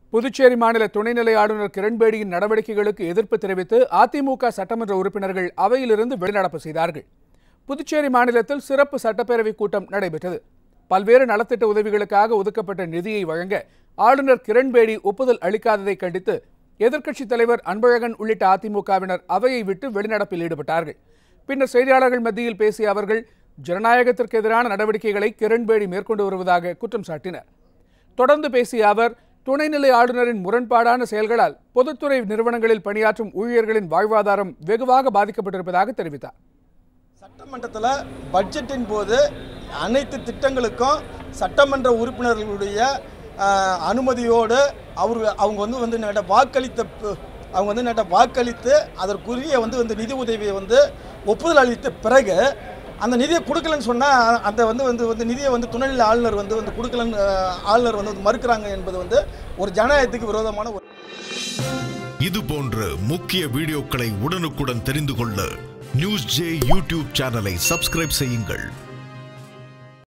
புதுச்சேரி மாநில துணைநிலை ஆளுநர் கிரண்பேடியின் நடவடிக்கைகளுக்கு எதிர்ப்பு தெரிவித்து அதிமுக சட்டமன்ற உறுப்பினர்கள் அவையிலிருந்து வெளிநடப்பு செய்தார்கள். புதுச்சேரி மாநிலத்தில் சிறப்பு சட்டப்பேரவை கூட்டம் நடைபெற்றது. பல்வேறு நலத்திட்ட உதவிகளுக்காக ஒதுக்கப்பட்ட நிதியை வழங்க ஆளுநர் கிரண்பேடி ஒப்புதல் அளிக்காததை கண்டித்து எதிர்க்கட்சித் தலைவர் அன்பழகன் உள்ளிட்ட அதிமுகவினர் அவையை விட்டு வெளிநடப்பில் ஈடுபட்டார்கள். பின்னர் செய்தியாளர்கள் மத்தியில் பேசிய அவர்கள் ஜனநாயகத்திற்கு எதிரான நடவடிக்கைகளை கிரண்பேடி மேற்கொண்டு வருவதாக குற்றம் சாட்டினர். தொடர்ந்து பேசிய அவர் துணைநிலை ஆளுநரின் முரண்பாடான செயல்களால் பொதுத்துறை நிறுவனங்களில் பணியாற்றும் ஊழியர்களின் வாழ்வாதாரம் வெகுவாக பாதிக்கப்பட்டிருப்பதாக தெரிவித்தார். சட்டமன்றத்தில் பட்ஜெட்டின் போது அனைத்து திட்டங்களுக்கும் சட்டமன்ற உறுப்பினர்களுடைய அனுமதியோடு அவங்க வாக்களித்து அதற்குரிய நிதி உதவியை ஒப்புதல் அளித்த பிறகு அந்த நிதியை கொடுக்கலன்னு சொன்னால் அந்த நிதியை துணைநிலை ஆளுநர் கொடுக்கலன்னு ஆளுநர் மறுக்கிறாங்க என்பது ஒரு ஜனநாயகத்துக்கு விரோதமான ஒரு. இது போன்ற முக்கிய வீடியோக்களை உடனுக்குடன் தெரிந்து கொள்ள நியூஸ் ஜே யூடியூப் சேனலை சப்ஸ்கிரைப் செய்யுங்கள்.